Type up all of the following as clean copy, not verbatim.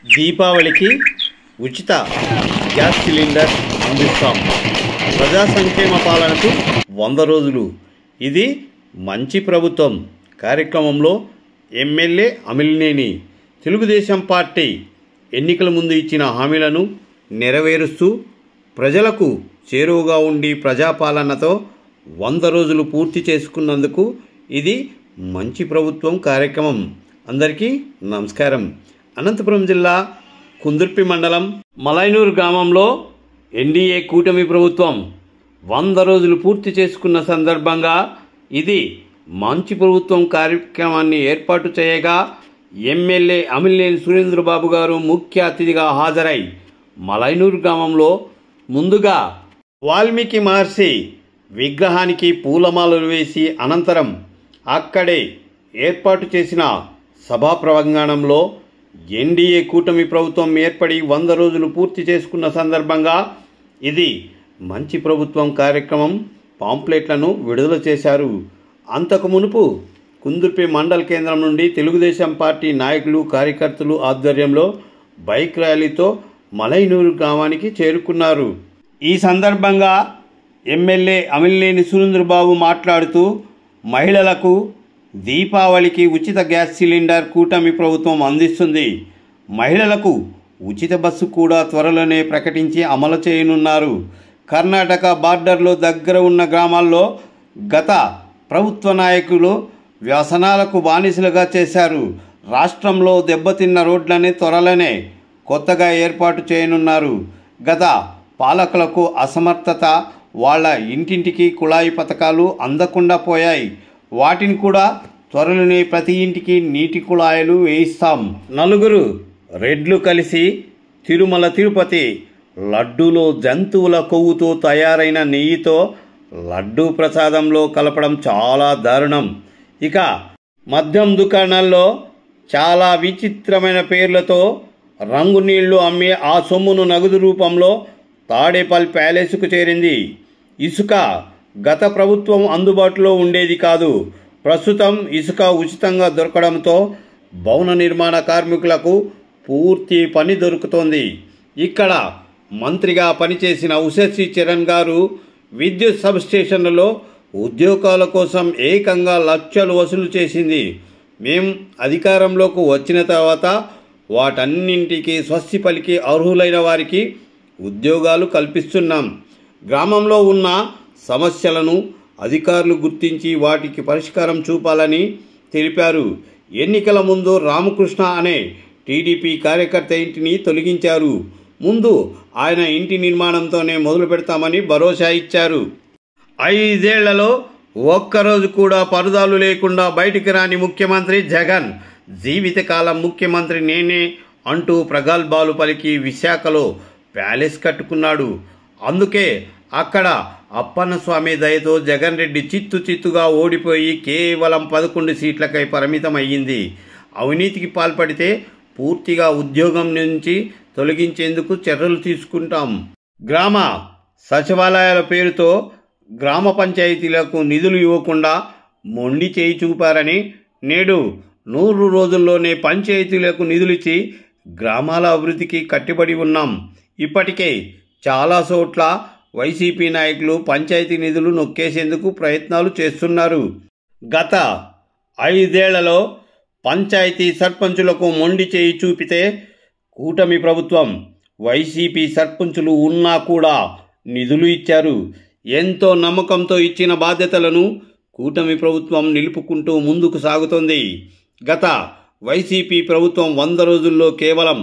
దీపావళికి ఉచిత gas cylinder అందిస్తాం. ప్రజా సంక్షేమ పాలనకు 100 రోజులు. ఇది మంచి ప్రభుత్వం కార్యక్రమంలో ఎమ్మెల్యే అమిలినేని తెలుగుదేశం పార్టీ ఎన్నికల ముందు ఇచ్చిన హామీలను నెరవేరుస్తూ ప్రజలకు చేరువగా ఉండి ప్రజాపాలనతో 100 రోజులు పూర్తి చేసుకున్నందుకు ఇది మంచి ప్రభుత్వం కార్యక్రమం. అందరికీ నమస్కారం. అనంతపురం జిల్లా కుందుర్పి మండలం మలైనూరు గ్రామంలో ఎన్డీఏ కూటమి ప్రభుత్వం 100 రోజులు పూర్తి చేసుకున్న సందర్భంగా ఇది మంచి ప్రభుత్వం కార్యక్రమాన్ని ఏర్పాటు చేయగా ఎమ్మెల్యే అమిలినేని సురేంద్రబాబు గారు ముఖ్య అతిథిగా హాజరై మలైనూరు గ్రామంలో ముందుగా వాల్మీకి మహర్షి విగ్రహానికి పూలమాలలు వేసి అనంతరం అక్కడే ఏర్పాటు చేసిన సభా ప్రాంగణంలో ఎన్డీఏ కూటమి ప్రభుత్వం ఏర్పడి 100 రోజులు పూర్తి చేసుకున్న సందర్భంగా ఇది మంచి ప్రభుత్వం కార్యక్రమం పాంప్లెట్లను విడుదల చేశారు. అంతకు మునుపు కుందుర్పి మండల కేంద్రం నుండి తెలుగుదేశం పార్టీ నాయకులు కార్యకర్తలు ఆధ్వర్యంలో బైక్ ర్యాలీతో మలైనూరు గ్రామానికి చేరుకున్నారు. ఈ సందర్భంగా ఎమ్మెల్యే అమిలినేని సురేంద్రబాబు మాట్లాడుతూ మహిళలకు దీపావళికి ఉచిత గ్యాస్ సిలిండర్ కూటమి ప్రభుత్వం అందిస్తుంది. మహిళలకు ఉచిత బస్సు కూడా త్వరలోనే ప్రకటించి అమలు చేయనున్నారు. కర్ణాటక బార్డర్లో దగ్గర ఉన్న గ్రామాల్లో గత ప్రభుత్వ నాయకులు వ్యసనాలకు బానిసలుగా చేశారు. రాష్ట్రంలో దెబ్బతిన్న రోడ్లని త్వరలోనే కొత్తగా ఏర్పాటు చేయనున్నారు. గత పాలకులకు అసమర్థత, వాళ్ళ ఇంటింటికి కుళాయి పథకాలు అందకుండా పోయాయి. వాటిని కూడా త్వరలోనే ప్రతి ఇంటికి నీటి కుళాయిలు వేయిస్తాం. 4 రెడ్లు కలిసి తిరుమల తిరుపతి లడ్డూలో జంతువుల కొవ్వుతో తయారైన నెయ్యితో లడ్డూ ప్రసాదంలో కలపడం చాలా దారుణం. ఇక మద్యం దుకాణాల్లో చాలా విచిత్రమైన పేర్లతో రంగు నీళ్లు అమ్మే ఆ సొమ్మును నగదు రూపంలో తాడేపల్లి ప్యాలెస్కు చేరింది. ఇసుక గత ప్రభుత్వం అందుబాటులో ఉండేది కాదు. ప్రస్తుతం ఇసుక ఉచితంగా దొరకడంతో భవన నిర్మాణ కార్మికులకు పూర్తి పని దొరుకుతోంది. ఇక్కడ మంత్రిగా పనిచేసిన ఉషశ్రీ చరణ్ గారు విద్యుత్ సబ్స్టేషన్లలో ఉద్యోగాల కోసం ఏకంగా లక్షలు వసూలు చేసింది. మేం అధికారంలోకి వచ్చిన తర్వాత వాటన్నింటికి స్వస్తి పలికి అర్హులైన వారికి ఉద్యోగాలు కల్పిస్తున్నాం. గ్రామంలో ఉన్న సమస్యలను అధికారులు గుర్తించి వాటికి పరిష్కారం చూపాలని తెలిపారు. ఎన్నికల ముందు రామకృష్ణ అనే టీడీపీ కార్యకర్త ఇంటిని తొలగించారు. ముందు ఆయన ఇంటి నిర్మాణంతోనే మొదలు పెడతామని భరోసా ఇచ్చారు. 5 ఏళ్లలో ఒక్కరోజు కూడా పరదాలు లేకుండా బయటికి రాని ముఖ్యమంత్రి జగన్ జీవితకాలం ముఖ్యమంత్రి నేనే అంటూ ప్రగల్భాలు పలికి విశాఖలో ప్యాలెస్ కట్టుకున్నాడు. అందుకే అక్కడ అప్పన్నస్వామి దయతో జగన్ రెడ్డి చిత్తుగా ఓడిపోయి కేవలం 11 సీట్లకై పరిమితం అయ్యింది. అవినీతికి పాల్పడితే పూర్తిగా ఉద్యోగం నుంచి తొలగించేందుకు చర్యలు తీసుకుంటాం. గ్రామ సచివాలయాల పేరుతో గ్రామ పంచాయతీలకు నిధులు ఇవ్వకుండా మొండి చేయి చూపారని నేడు 100 రోజుల్లోనే పంచాయతీలకు నిధులిచ్చి గ్రామాల అభివృద్ధికి కట్టుబడి ఉన్నాం. ఇప్పటికే చాలా చోట్ల వైసీపీ నాయకులు పంచాయతీ నిధులు నొక్కేసేందుకు ప్రయత్నాలు చేస్తున్నారు. గత 5 ఏళ్లలో పంచాయతీ సర్పంచులకు మొండి చేయి చూపితే కూటమి ప్రభుత్వం వైసీపీ సర్పంచులు ఉన్నా కూడా నిధులు ఇచ్చారు. ఎంతో నమ్మకంతో ఇచ్చిన బాధ్యతలను కూటమి ప్రభుత్వం నిలుపుకుంటూ ముందుకు సాగుతోంది. గత వైసీపీ ప్రభుత్వం 100 రోజుల్లో కేవలం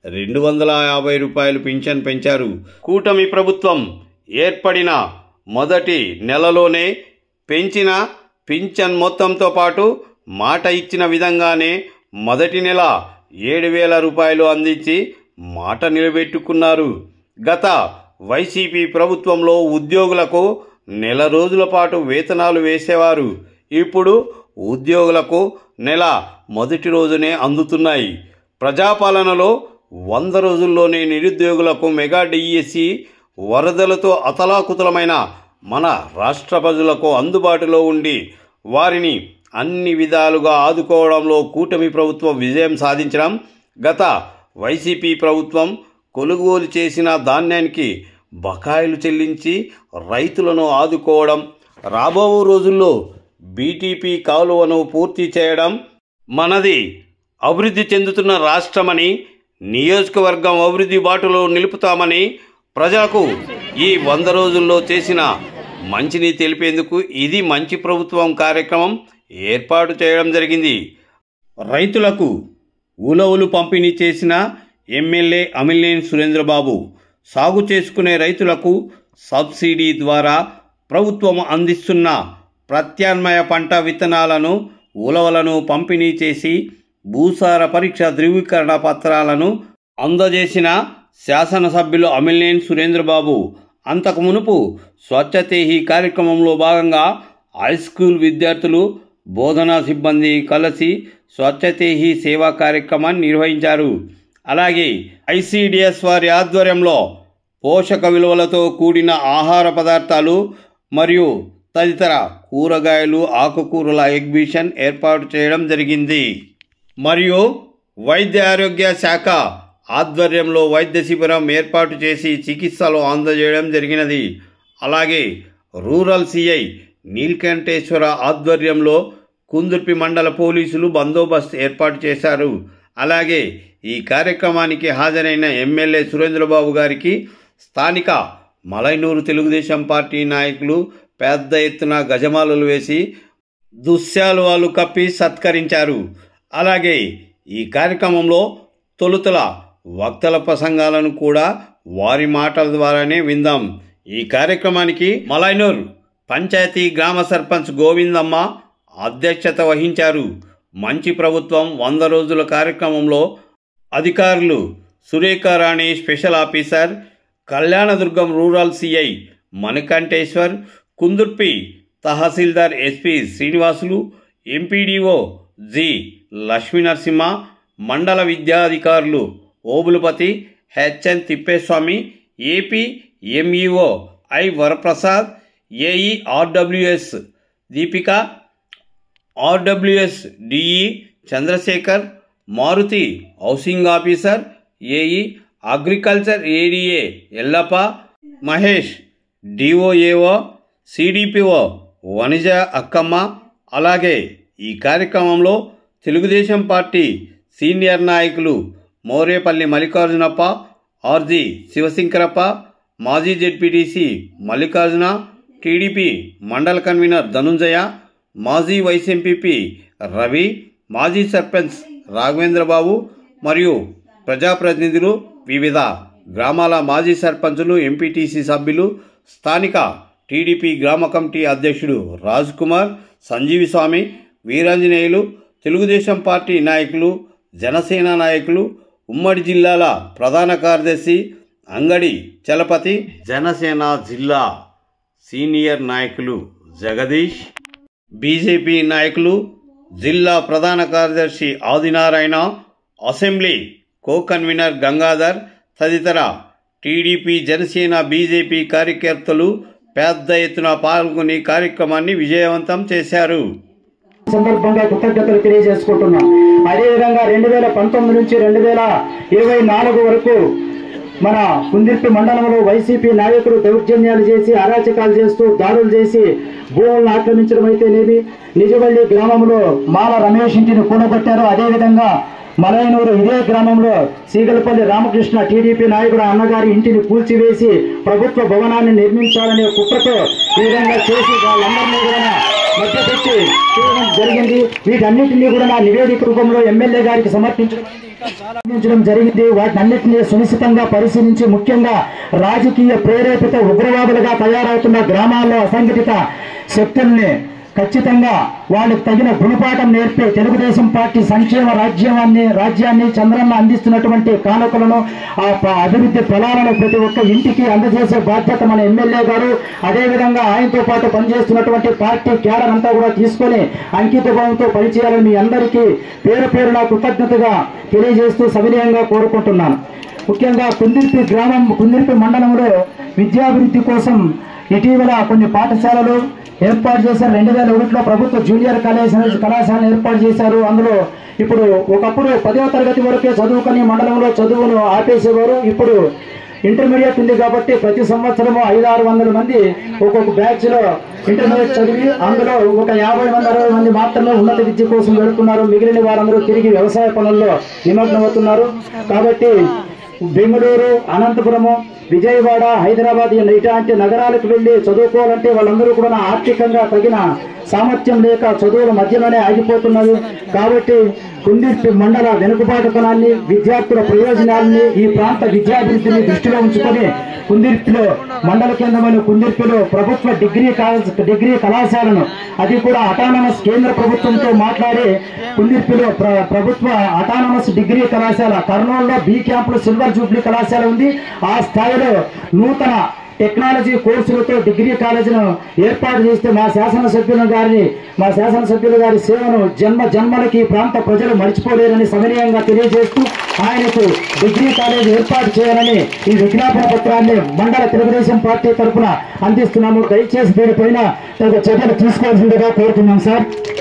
250 రూపాయలు పింఛన్ పెంచారు. కూటమి ప్రభుత్వం ఏర్పడిన మొదటి నెలలోనే పెంచిన పింఛన్ మొత్తంతో పాటు మాట ఇచ్చిన విధంగానే మొదటి నెల 7,000 రూపాయలు అందించి మాట నిలబెట్టుకున్నారు. గత వైసీపీ ప్రభుత్వంలో ఉద్యోగులకు నెల రోజుల పాటు వేతనాలు వేసేవారు. ఇప్పుడు ఉద్యోగులకు నెల మొదటి రోజునే అందుతున్నాయి. ప్రజాపాలనలో 100 రోజుల్లోనే నిరుద్యోగులకు మెగా డిఎస్సి, వరదలతో అతలాకుతలమైన మన రాష్ట్ర ప్రజలకు అందుబాటులో ఉండి వారిని అన్ని విధాలుగా ఆదుకోవడంలో కూటమి ప్రభుత్వం విజయం సాధించడం గత వైసీపీ ప్రభుత్వం కొనుగోలు చేసిన ధాన్యానికి బకాయిలు చెల్లించి రైతులను ఆదుకోవడం, రాబో రోజుల్లో బీటీపీ కాలువను పూర్తి చేయడం, మనది అభివృద్ధి చెందుతున్న రాష్ట్రమని, నియోజకవర్గం అభివృద్ధి బాటలో నిలుపుతామని ప్రజలకు ఈ 100 రోజుల్లో చేసిన మంచిని తెలిపేందుకు ఇది మంచి ప్రభుత్వం కార్యక్రమం ఏర్పాటు చేయడం జరిగింది. రైతులకు ఉలవలు పంపిణీ చేసిన ఎమ్మెల్యే అమిలినేని సురేంద్రబాబు సాగు చేసుకునే రైతులకు సబ్సిడీ ద్వారా ప్రభుత్వం అందిస్తున్న ప్రత్యామ్నాయ పంట విత్తనాలను, ఉలవలను పంపిణీ చేసి భూసార పరీక్ష ధృవీకరణ పత్రాలను అందజేసిన శాసనసభ్యులు అమిలినేని సురేంద్రబాబు అంతకు మునుపు స్వచ్ఛతేహి కార్యక్రమంలో భాగంగా హైస్కూల్ విద్యార్థులు, బోధనా సిబ్బంది కలిసి స్వచ్ఛతేహి సేవా కార్యక్రమాన్ని నిర్వహించారు. అలాగే ఐసిడిఎస్ వారి ఆధ్వర్యంలో పోషక విలువలతో కూడిన ఆహార పదార్థాలు మరియు తదితర కూరగాయలు, ఆకుకూరల ఎగ్జిబిషన్ ఏర్పాటు చేయడం జరిగింది. మరియు వైద్య ఆరోగ్య శాఖ ఆధ్వర్యంలో వైద్య శిబిరం ఏర్పాటు చేసి చికిత్సలు అందజేయడం జరిగినది. అలాగే రూరల్ సిఐ నీలకంఠేశ్వర ఆధ్వర్యంలో కుందుర్పి మండల పోలీసులు బందోబస్తు ఏర్పాటు చేశారు. అలాగే ఈ కార్యక్రమానికి హాజరైన ఎమ్మెల్యే సురేంద్రబాబు గారికి స్థానిక మలైనూరు తెలుగుదేశం పార్టీ నాయకులు పెద్ద ఎత్తున గజమాలలు వేసి దుశ్శాలువాలు కప్పి సత్కరించారు. అలాగే ఈ కార్యక్రమంలో తొలుతల వక్తల ప్రసంగాలను కూడా వారి మాటల ద్వారానే విందాం. ఈ కార్యక్రమానికి మలైనూరు పంచాయతీ గ్రామ సర్పంచ్ గోవిందమ్మ అధ్యక్షత వహించారు. మంచి ప్రభుత్వం 100 రోజుల కార్యక్రమంలో అధికారులు Surekharani special officer, Kalyanadurgam rural CI Manikanteshwar, Kundurpi తహసీల్దార్ SP Srinivasulu, MPDO G Lakshminarasimha, మండల విద్యాధికారులు Obulapathi, HN Thippeswamy, AP MEO I Varaprasad, AE RWS Deepika, RWS DE Chandrasekhar, Maruthi housing officer, AE agriculture ADA Yellappa, Mahesh DOAO, CDPO Vanija Akkamma. అలాగే ఈ కార్యక్రమంలో తెలుగుదేశం పార్టీ సీనియర్ నాయకులు మోరేపల్లి మల్లికార్జునప్ప, ఆర్జీ శివశంకరప్ప, మాజీ జెడ్పీటీసీ మల్లికార్జున, టీడీపీ మండల కన్వీనర్ ధనుంజయ, మాజీ వైస్ ఎంపీపీ రవి, మాజీ సర్పంచ్ రాఘవేంద్రబాబు మరియు ప్రజాప్రతినిధులు, వివిధ గ్రామాల మాజీ సర్పంచులు, ఎంపీటీసీ సభ్యులు, స్థానిక టీడీపీ గ్రామ కమిటీ అధ్యక్షుడు రాజ్ కుమార్, సంజీవి స్వామి, వీరాంజనేయులు, తెలుగుదేశం పార్టీ నాయకులు, జనసేన నాయకులు, ఉమ్మడి జిల్లాల ప్రధాన కార్యదర్శి అంగడి చలపతి, జనసేన జిల్లా సీనియర్ నాయకులు జగదీష్, బీజేపీ నాయకులు, జిల్లా ప్రధాన కార్యదర్శి Adinarayana, assembly co convener Gangadhar తదితర టీడీపీ, జనసేన, బీజేపీ కార్యకర్తలు పెద్ద ఎత్తున పాల్గొని కార్యక్రమాన్ని విజయవంతం చేశారు. సందర్భంగా కృతజ్ఞతలు తెలియజేసుకుంటున్నాం. అదేవిధంగా 2019 నుంచి 2024 వరకు మన కుందుర్పి మండలంలో వైసీపీ నాయకులు దౌర్జన్యాలు చేసి, అరాచకాలు చేస్తూ, దాడులు చేసి భూములను ఆక్రమించడం అయితేనేమి, నిజవల్లి గ్రామంలో మాల రమేష్ ఇంటిని కూడగొట్టారు. అదేవిధంగా మలైనూరు ఇదే గ్రామంలో సీగలపల్లి రామకృష్ణ టీడీపీ నాయకుడు అన్నగారి ఇంటిని కూల్చివేసి ప్రభుత్వ భవనాన్ని నిర్మించాలనే కుట్రతో ఈ విధంగా చేసి వాళ్ళందరినీ కూడా మధ్యపెట్టి చేయడం జరిగింది. వీటన్నిటినీ కూడా నా నివేదిక రూపంలో ఎమ్మెల్యే గారికి సమర్పించడం జరిగింది. వాటినన్నింటినీ సునిశ్చితంగా పరిశీలించి, ముఖ్యంగా రాజకీయ ప్రేరేపిత ఉగ్రవాదులుగా తయారవుతున్న గ్రామాల్లో అసంఘటిత శక్తుల్ని ఖచ్చితంగా వాళ్ళకు తగిన గుణపాఠం నేర్పే తెలుగుదేశం పార్టీ సంక్షేమ రాజ్యాన్ని చంద్రన్న అందిస్తున్నటువంటి కానుకలను, ఆ అభివృద్ధి ఫలాలను ప్రతి ఒక్క ఇంటికి అందజేసే బాధ్యత మన ఎమ్మెల్యే గారు, అదేవిధంగా ఆయనతో పాటు పనిచేస్తున్నటువంటి పార్టీ క్యాడర్ అంతా కూడా తీసుకొని అంకిత భావంతో పనిచేయాలని మీ అందరికీ పేరు పేరున కృతజ్ఞతగా తెలియజేస్తూ సవినయంగా కోరుకుంటున్నాను. ముఖ్యంగా కుందిర్పి మండలంలో విద్యాభివృద్ధి కోసం ఇటీవల కొన్ని పాఠశాలలు ఏర్పాటు చేశారు. 2001లో ప్రభుత్వ జూనియర్ కళాశాలను ఏర్పాటు చేశారు. అందులో ఇప్పుడు ఒకప్పుడు 10వ తరగతి వరకే చదువుకొని మండలంలో చదువును ఆపేసేవారు. ఇప్పుడు ఇంటర్మీడియట్ ఉంది కాబట్టి ప్రతి సంవత్సరము 500-600 మంది ఒక్కొక్క బ్యాచ్ లో ఇంటర్మీడియట్ చదివి అందులో ఒక 50-60 మంది మాత్రమే ఉన్నత విద్య కోసం వెళుతున్నారు. మిగిలిన వారందరూ తిరిగి వ్యవసాయ పనుల్లో నిమగ్నమవుతున్నారు. కాబట్టి బెంగళూరు, అనంతపురము, విజయవాడ, హైదరాబాద్ ఇలాంటి నగరాలకు వెళ్లి చదువుకోవాలంటే వాళ్ళందరూ కూడా ఆర్థికంగా తగిన సామర్థ్యం లేక చదువుల మధ్యలోనే ఆగిపోతున్నారు. కాబట్టి కుందిర్పి మండల వెనుకబాటుతనాన్ని, విద్యార్థుల ప్రయోజనాన్ని, ఈ ప్రాంత విద్యాభివృద్ధిని దృష్టిలో ఉంచుకొని కుందిర్పిలో మండల కేంద్రమైన కుందిర్పిలో ప్రభుత్వ డిగ్రీ కళాశాలను, అది కూడా అటానమస్ కేంద్ర ప్రభుత్వంతో మాట్లాడి కుందిర్పిలో ప్రభుత్వ అటానమస్ డిగ్రీ కళాశాల, కర్నూలులో బి క్యాంపులో సిల్వర్ జూబ్లీ కళాశాల ఉంది. ఆ స్థాయిలో నూతన టెక్నాలజీ కోర్సులతో డిగ్రీ కాలేజీను ఏర్పాటు చేస్తే మా శాసనసభ్యులు గారి సేవను జన్మలకి ప్రాంత ప్రజలు మర్చిపోలేరని సమనీయంగా తెలియజేస్తూ ఆయనకు డిగ్రీ కాలేజీ ఏర్పాటు చేయాలని ఈ విజ్ఞాపన పత్రాన్ని మండల తెలుగుదేశం పార్టీ తరఫున అందిస్తున్నాము. దయచేసి దీనిపైన తగు చర్యలు తీసుకోవాల్సిందిగా కోరుతున్నాం సార్.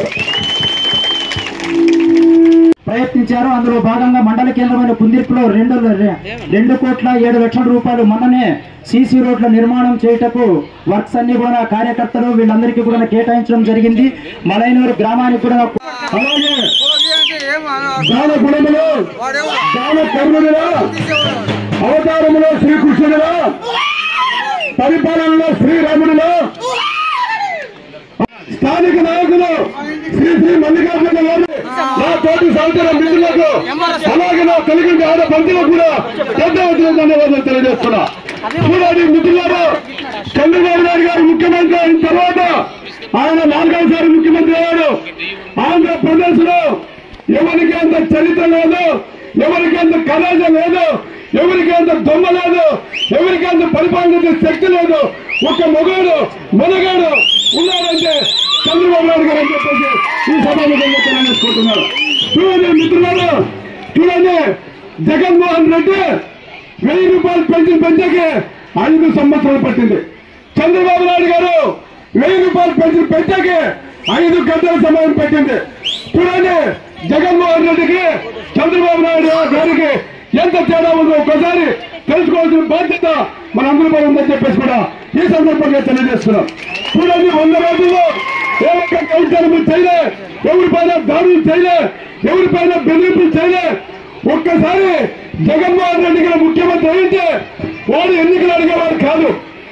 ప్రయత్నించారు. అందులో భాగంగా మండల కేంద్రమైన కుందిర్పులో 2,07,00,000 రూపాయలు మొన్ననే సీసీ రోడ్ల నిర్మాణం చేయుటకు వర్క్స్ అన్ని కూడా కార్యకర్తలు వీళ్ళందరికీ కూడా కేటాయించడం జరిగింది. మలైనూరు గ్రామానికి కూడా అవతారంలో శ్రీకృష్ణుడులో, పరిపాలనలో శ్రీరాముడులో, స్థానిక నాయకులు శ్రీ మల్లికార్జున గారు, నా తోటి సహచర మిత్రులకు, అలాగే నా తెలుగు ఆడ పంచులకు కూడా పెద్ద ధన్యవాదాలు తెలియజేస్తున్నా. చూడండి మిత్రులారా, చంద్రబాబు నాయుడు గారు ముఖ్యమంత్రి అయిన తర్వాత ఆయన 4వ ముఖ్యమంత్రి అయ్యాడు. ఆంధ్రప్రదేశ్ లో ఎవరికి అంత చరిత్ర లేదు, ఎవరికి అంత కళాజ లేదు, ఎవరికి అంత దొమ్మ లేదు, ఎవరికి అంత పరిపాలన శక్తి లేదు. ఒక మొగాడు మనగాడు ఉన్నాడంటే చంద్రబాబు నాయుడు గారు అని చెప్పేసి ఈ సభాముఖంగా తెలియజేసుకుంటున్నారు. చూడండి మిత్రులారా, చూడండి జగన్మోహన్ రెడ్డి 1000 రూపాయలు పెన్షన్ పెంచకే 5 సంవత్సరాలు పట్టింది. చంద్రబాబు నాయుడు గారు 1000 రూపాయలు పెన్షన్ పెంచకే 5 గంటల సమయం పట్టింది. చూడండి జగన్మోహన్ రెడ్డికి చంద్రబాబు నాయుడు గారికి ఎంత తేడా ఉందో ఒకసారి తెలుసుకోవాల్సిన బాధ్యత మనందరిపై ఉందని చెప్పేసి కూడా ఈ సందర్భంగా తెలియజేస్తున్నాం. చూడండి 100 రోజుల్లో ఏ ఒక్క కౌంటర్లు చేయలే, ఎవరిపైన దాడులు చేయలే, ఎవరిపైన బెదిరింపులు చేయలే. ఒక్కసారి జగన్మోహన్ రెడ్డి గారు ముఖ్యమంత్రి అయితే వాడు ఎన్నికలు అడిగేవాడు కాదు.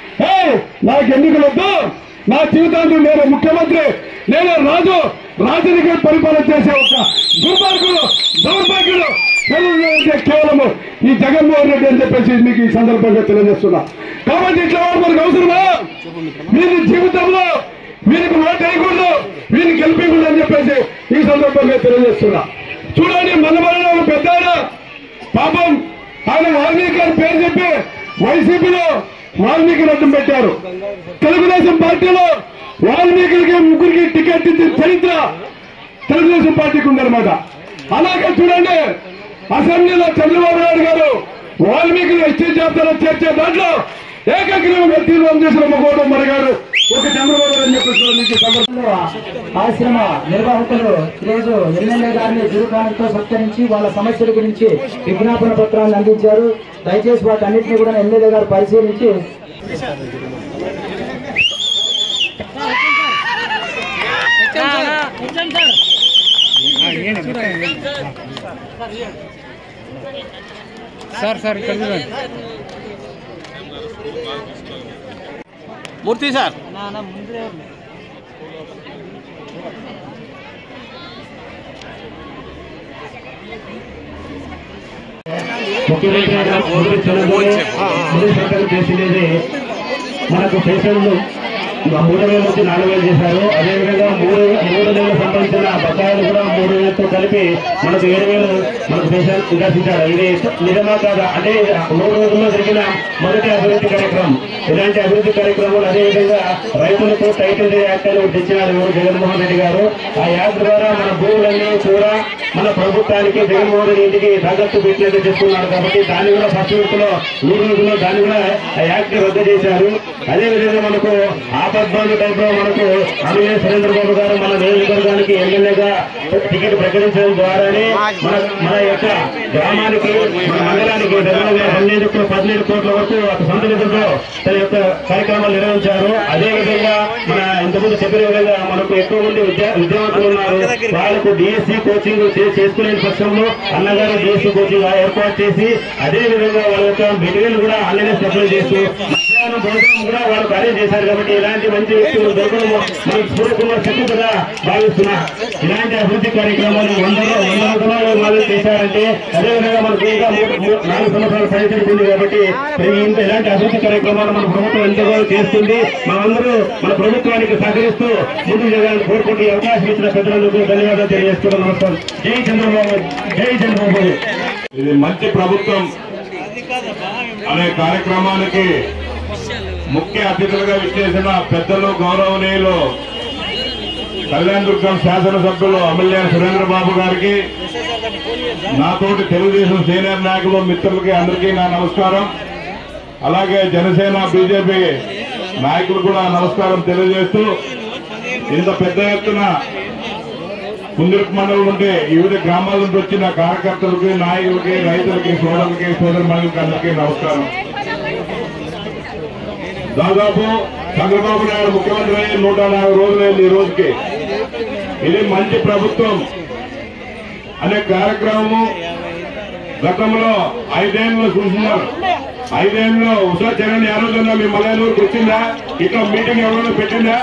నాకు ఎన్నికలు వద్దు, నా జీవితాంతం నేను ముఖ్యమంత్రి, నేను రాజకీయ పరిపాలన చేసే ఒక దుర్మార్గుడు, దౌర్భాగ్యుడు కేవలము ఈ జగన్మోహన్ రెడ్డి అని చెప్పేసి మీకు ఈ సందర్భంగా తెలియజేస్తున్నా. కాబట్టి ఇట్లా మనకు అవసరమా? వీరి జీవితంలో వీరికి మాట వేయకూడదు, వీరిని గెలిపకూడదు అని చెప్పేసి ఈ సందర్భంగా తెలియజేస్తున్నా. చూడండి మనమన్న ఒక పెద్ద పాపం ఆయన వాల్మీకి గారి పేరు చెప్పి వైసీపీలో వాల్మీకి రద్దం పెట్టారు. తెలుగుదేశం పార్టీలో వాల్మీకి ముగ్గురికి టికెట్ ఇచ్చిన చరిత్ర తెలుగుదేశం పార్టీకి ఉందన్నమాట. అలాగే చూడండి అసెంబ్లీలో చంద్రబాబు నాయుడు గారు వాల్మీకి ఎస్టీ జాబితాలో చేర్చే దాంట్లో ఏకగ్రీవంగా తీర్మానం చేసిన మగోడు మరిగాడు ఒక చంద్రబాబు అని చెప్పేసి ఆశ్రమ నిర్వాహకులు ఈరోజు ఎమ్మెల్యే గారిని దురుకాణంతో సత్కరించి వాళ్ళ సమస్యల గురించి విజ్ఞాపన పత్రాన్ని అందించారు. దయచేసి వాటి అన్నింటినీ కూడా ఎమ్మెల్యే గారు పరిశీలించి సార్ మూర్తి సార్ ముఖ్యమంత్రి చేసేది మనకు పేషెంట్లు 3,000 నుంచి 4,000 చేశారు. అదేవిధంగా 3 నెలలకు సంబంధించిన బకాయిలు కూడా 3,000తో కలిపి మనకు 7,000 మనకు దర్శించారు. ఇది నిజమా కాదా అంటే 3 రోజుల్లో జరిగిన మొదటి అభివృద్ధి కార్యక్రమం. ఇలాంటి అభివృద్ధి కార్యక్రమాలు అదేవిధంగా రైతులకు టైటిల్ యాక్ట్ అని తెచ్చినారు జగన్మోహన్ రెడ్డి గారు. ఆ యాక్ట్ ద్వారా మన భూములన్నీ కూడా మన ప్రభుత్వానికి జగన్మోహన్ రెడ్డి ఇంటికి తగ్గట్టు పెట్టినట్టు చెప్తున్నారు. కాబట్టి దాన్ని కూడా ఫస్ట్ వీక్లో 3 రోజుల్లో దాన్ని కూడా ఆ యాక్ట్ రద్దు చేశారు. అదేవిధంగా మనకు ఆపద్బాంధు టైప్ లో మనకు అమిలే సురేంద్రబాబు గారు మన నియోజకవర్గానికి ఎమ్మెల్యేగా టికెట్ ప్రకటించడం ద్వారానే మన యొక్క గ్రామానికి మన మండలానికి దగ్గరగా 15 కోట్ల వరకు సొంత నిధులతో తన యొక్క కార్యక్రమాలు నిర్వహించారు. అదేవిధంగా మన ఇంతకుముందు చెప్పిన విధంగా మనకు ఎక్కువ మంది విద్యావంతులు ఉన్నారు. వాళ్ళకు డిఎస్సీ కోచింగ్ చేసుకునే పక్షంలో అన్నగారు డిఎస్సీ కోచింగ్ ఏర్పాటు చేసి అదేవిధంగా వాళ్ళ యొక్క మెటీరియల్ కూడా అన్ననే సప్లై చేస్తూ మధ్యాహ్నం భోజనం కూడా వాళ్ళు అరేంజ్ చేశారు. కాబట్టి ఇలాంటి మంచి వ్యక్తులు దొరకడం మనకు పూర్వకంగా శక్తిగా భావిస్తున్నా. ఇలాంటి అభివృద్ధి కార్యక్రమాలు 100 మొదలు చేశారంటే అదేవిధంగా మనకు ఇంకా 4 సంవత్సరాలు పనిచేస్తుంది. కాబట్టి ఇలాంటి అభివృద్ధి కార్యక్రమాలు మన ప్రభుత్వం ఎంతగా చేస్తుంది. మనందరూ మన ప్రభుత్వానికి సహకరిస్తూ ముందుకు జరగాలని కోరుకుంటూ అవకాశం ఇచ్చిన పెద్దలకు ధన్యవాదాలు తెలియజేస్తున్నాం. నమస్కారం. జై చంద్రబాబు, జై చంద్రబాబు. ఇది మంచి ప్రభుత్వం అనే కార్యక్రమానికి ముఖ్య అతిథులుగా విచ్చేసిన పెద్దలు గౌరవనీయులు కళ్యాణదుర్గం శాసనసభ్యులు అమిలే సురేంద్రబాబు గారికి, నాతోటి తెలుగుదేశం సీనియర్ నాయకులు మిత్రులకి అందరికీ నా నమస్కారం. అలాగే జనసేన బీజేపీ నాయకులు కూడా నమస్కారం తెలియజేస్తూ, ఇంత పెద్ద ఎత్తున కుందుర్పి మండలం నుండి వివిధ గ్రామాల నుండి వచ్చిన కార్యకర్తలకి, నాయకులకి, రైతులకి, సోదరులకి, సోదరుమణులకి అందరికీ నమస్కారం. దాదాపు చంద్రబాబు నాయుడు ముఖ్యమంత్రి అయ్యి 140 రోజులైంది ఈ రోజుకి. ఇది మంచి ప్రభుత్వం అనే కార్యక్రమము గతంలో 5 ఏళ్ళు చూస్తున్నారు. 5 ఏళ్ళలో ఉషా చరణ్ ఏ రోజున్నా మీ మలయాళూరుకి వచ్చిందా? ఇట్లా మీటింగ్ ఎవరైనా పెట్టిందా?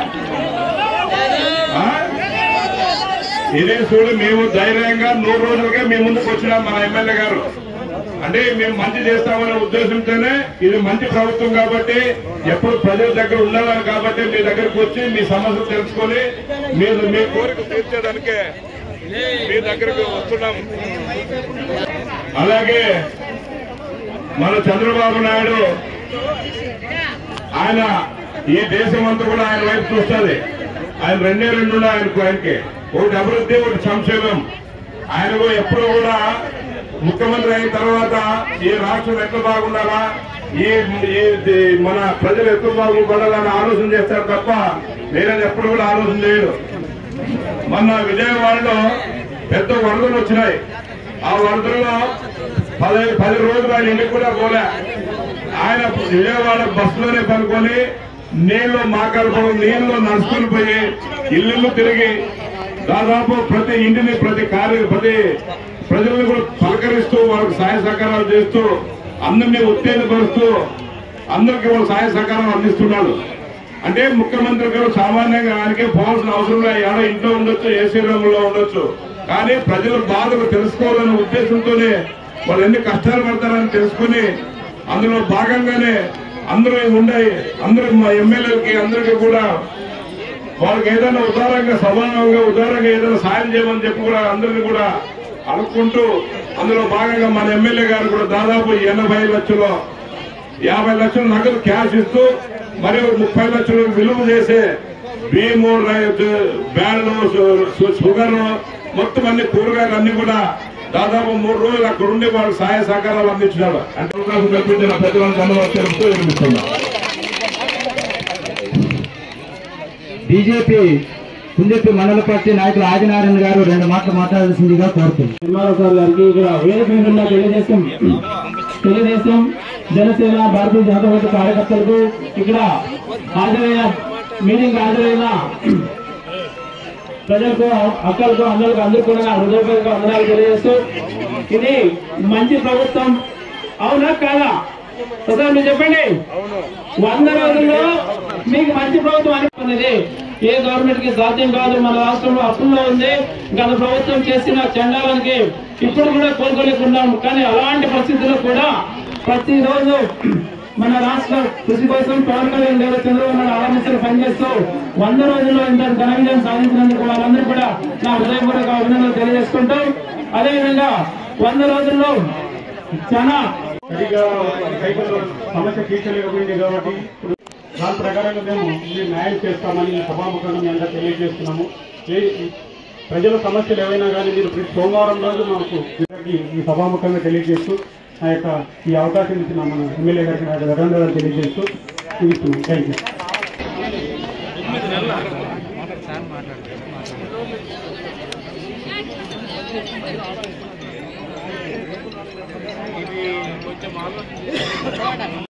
ఇది చూడు, మేము ధైర్యంగా 100 రోజులుగా మీ ముందుకు వచ్చినాం మన ఎమ్మెల్యే గారు. అంటే మేము మంచి చేస్తామనే ఉద్దేశంతోనే ఇది మంచి ప్రభుత్వం కాబట్టి ఎప్పుడు ప్రజల దగ్గర ఉండాలని కాబట్టి మీ దగ్గరకు వచ్చి మీ సమస్యలు తెలుసుకొని మీరు మీ కోరిక తీర్చేదానికే మీ దగ్గరకు వస్తున్నాం. అలాగే మన చంద్రబాబు నాయుడు ఆయన ఈ దేశం అంతా కూడా ఆయన వైపు చూస్తుంది. ఆయన 2 ఆయనకి ఒకటి అభివృద్ధి, ఒకటి సంక్షేమం. ఆయనకు ఎప్పుడు కూడా ముఖ్యమంత్రి అయిన తర్వాత ఈ రాష్ట్రం ఎట్లా బాగుండాలా, ఈ మన ప్రజలు ఎట్లా బాగుపడాలని ఆలోచన చేస్తారు తప్ప వేరే ఎప్పుడు కూడా ఆలోచన చేయరు. మొన్న విజయవాడలో పెద్ద వరదలు వచ్చినాయి. ఆ వరదల్లో 10 రోజులు ఆయన ఇంటికి కూడా పోలే. ఆయన విజయవాడ బస్సులోనే పనుకొని నీళ్లు మాకల్పడం, నీళ్లు నడుచుకుని పోయి ఇల్లు తిరిగి దాదాపు ప్రతి ఇంటిని, ప్రతి ప్రజలను కూడా పలకరిస్తూ వాళ్ళకి సహాయ సహకారాలు చేస్తూ అందరినీ ఉత్తేజపరుస్తూ అందరికీ వాళ్ళు సహాయ సహకారాలు అందిస్తున్నాడు. అంటే ముఖ్యమంత్రి గారు సామాన్యంగా ఆయనకే పోవాల్సిన అవసరం లేదు. ఏడో ఇంట్లో ఉండొచ్చు, ఏసీ రూమ్లో ఉండొచ్చు. కానీ ప్రజల బాధలు తెలుసుకోవాలనే ఉద్దేశంతోనే వాళ్ళు ఎన్ని కష్టాలు పడతారని తెలుసుకుని అందులో భాగంగానే అందరూ అందరూ మా ఎమ్మెల్యేలకి అందరికీ కూడా వాళ్ళకి ఏదైనా ఉదారంగా ఏదైనా సాయం చేయమని చెప్పి కూడా అందరినీ కూడా అనుకుంటూ అందులో భాగంగా మన ఎమ్మెల్యే గారు కూడా దాదాపు 80 లక్షలు 50 లక్షలు నగదు క్యాష్ ఇస్తూ మరియు 30 లక్షలు విలువ చేసే బియ్యము, బ్యాళ్ళు, షుగర్ మొత్తం అన్ని కూరగాయలు అన్ని కూడా దాదాపు 3 రోజులు అక్కడ ఉండి వాళ్ళు సహాయ సహకారాలు అందించినాడు. అంటే అవకాశం కల్పించిన ప్రజలను ధన్యవాదాలు తెలుపుతూ వినిపిస్తున్నా. బీజేపీ కుందుర్పి మండల పార్టీ నాయకులు ఆదినారాయణ గారు 2 మాటలు మాట్లాడాల్సిందిగా కోరుతుంది. నిర్మలాసార్ గారికి ఇక్కడ వేదిక మీద ఉన్న తెలుగుదేశం, జనసేన, భారతీయ జనతా పార్టీ కార్యకర్తలకు ఇక్కడ మీటింగ్ హాజరైన ప్రజలకు, అక్కలకు, అందరికీ కూడా హృదయపూర్వక వందనాలు తెలియజేస్తూ, ఇది మంచి ప్రభుత్వం అవునా కాదా? ఒకసారి మీరు చెప్పండి. 100 రోజుల్లో మీకు మంచి ప్రభుత్వం అనుకున్నది ఏ గవర్నమెంట్ కి సాధ్యం కాదు. మన రాష్ట్రంలో అప్పుల్లో ఉంది. గత ప్రభుత్వం చేసిన చండాలానికి ఇప్పుడు కూడా కోలుకోలేకున్నాం. కానీ అలాంటి పరిస్థితుల్లో కూడా ప్రతిరోజు మన రాష్ట్ర కృషి కోసం పవన్ కళ్యాణ్ గారు చంద్రబాబు నాయుడు ఆలోచనలు పనిచేస్తూ 100 రోజుల్లో ఇంత ఘన విజయం సాధించినందుకు వాళ్ళందరూ కూడా నా హృదయపూర్వక అభినందనలు తెలియజేసుకుంటూ, అదేవిధంగా 100 రోజుల్లో చాలా సమస్య తీర్చలేకపోయింది కాబట్టి దాని ప్రకారంగా మేము న్యాయం చేస్తామని సభాముఖంగా మేము అందరూ తెలియజేస్తున్నాము. ప్రజల సమస్యలు ఏవైనా కానీ మీరు ప్రతి సోమవారం రోజు మాకు ఈ సభాముఖంగా తెలియజేస్తూ ఆ యొక్క ఈ అవకాశం ఇచ్చిన మన ఎమ్మెల్యే గారికి ధన్యవాదాలు తెలియజేస్తూ ఇస్తున్నాం. Thank you.